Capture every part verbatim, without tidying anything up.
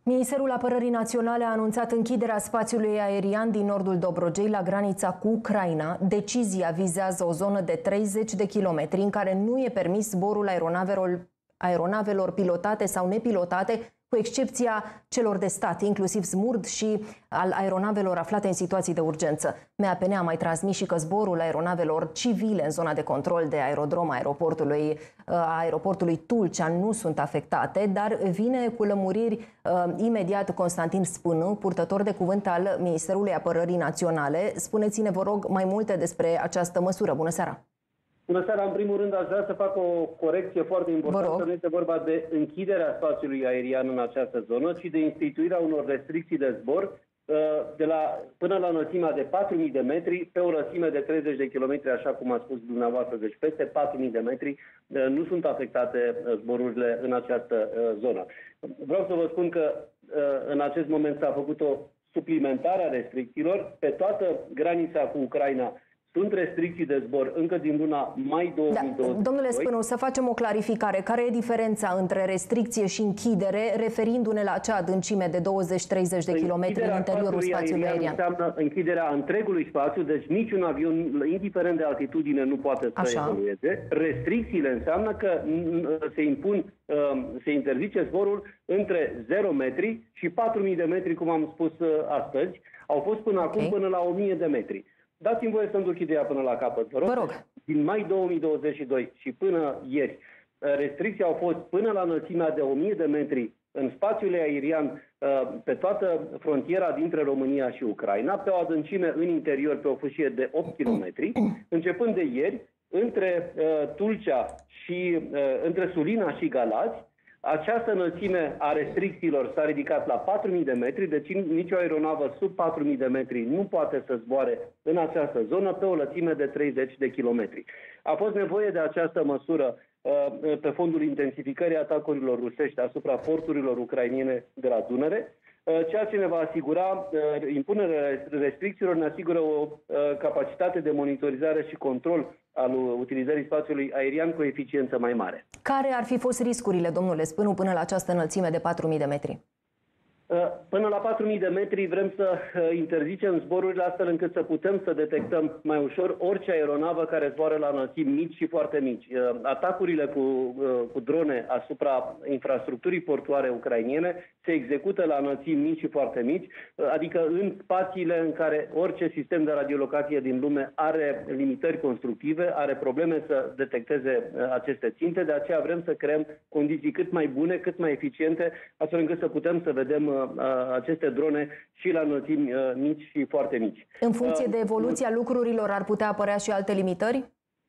Ministerul Apărării Naționale a anunțat închiderea spațiului aerian din nordul Dobrogei la granița cu Ucraina. Decizia vizează o zonă de treizeci de kilometri în care nu e permis zborul aeronavelor, aeronavelor pilotate sau nepilotate, cu excepția celor de stat, inclusiv SMURD și al aeronavelor aflate în situații de urgență. M A P N a mai transmis și că zborul aeronavelor civile în zona de control de aerodrom a aeroportului, a aeroportului Tulcea nu sunt afectate, dar vine cu lămuriri uh, imediat Constantin Spânu, purtător de cuvânt al Ministerului Apărării Naționale. Spuneți-ne, vă rog, mai multe despre această măsură. Bună seara! Bună seara! În primul rând, aș vrea să fac o corecție foarte importantă. Nu este vorba de închiderea spațiului aerian în această zonă, ci de instituirea unor restricții de zbor de la, până la înălțimea de patru mii de metri, pe o lățime de treizeci de kilometri, așa cum a spus dumneavoastră. Deci peste patru mii de metri nu sunt afectate zborurile în această zonă. Vreau să vă spun că în acest moment s-a făcut o suplimentare a restricțiilor pe toată granița cu Ucraina. Sunt restricții de zbor încă din luna mai două mii douăzeci și doi. Da, domnule Spânu, să facem o clarificare. Care e diferența între restricție și închidere, referindu-ne la acea adâncime de douăzeci treizeci de kilometri în interiorul spațiului aerian? Înseamnă închiderea întregului spațiu, deci niciun avion, indiferent de altitudine, nu poate să evolueze. Restricțiile înseamnă că se impun, se interzice zborul între zero metri și patru mii de metri, cum am spus astăzi. Au fost până okay. acum până la o mie de metri. Dați-mi voie să-mi duc ideea până la capăt, vă rog. Vă rog. Din mai două mii douăzeci și doi și până ieri, restricții au fost până la înălțimea de o mie de metri în spațiul aerian pe toată frontiera dintre România și Ucraina, pe o adâncime în interior, pe o fâșie de opt kilometri, începând de ieri, între Tulcea și între Sulina și Galați. Această înălțime a restricțiilor s-a ridicat la patru mii de metri, deci nicio aeronavă sub patru mii de metri nu poate să zboare în această zonă pe o lățime de treizeci de kilometri. A fost nevoie de această măsură uh, pe fondul intensificării atacurilor rusești asupra porturilor ucrainene de la Dunăre, uh, ceea ce ne va asigura, uh, impunerea restricțiilor ne asigură o uh, capacitate de monitorizare și control al utilizării spațiului aerian cu eficiență mai mare. Care ar fi fost riscurile, domnule Spânu, până la această înălțime de patru mii de metri? Până la patru mii de metri vrem să interzicem zborurile astfel încât să putem să detectăm mai ușor orice aeronavă care zboară la înălțimi mici și foarte mici. Atacurile cu, cu drone asupra infrastructurii portoare ucrainene se execută la înălțimi mici și foarte mici, adică în spațiile în care orice sistem de radiolocație din lume are limitări constructive, are probleme să detecteze aceste ținte. De aceea vrem să creăm condiții cât mai bune, cât mai eficiente, astfel încât să putem să vedem aceste drone și la înălțimi mici și foarte mici. În funcție de evoluția lucrurilor ar putea apărea și alte limitări?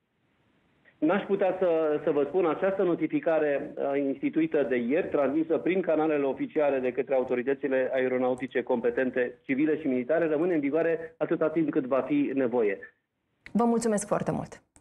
N-aș putea să, să vă spun. Această notificare instituită de ieri, transmisă prin canalele oficiale de către autoritățile aeronautice competente, civile și militare, rămâne în vigoare atâta timp cât va fi nevoie. Vă mulțumesc foarte mult!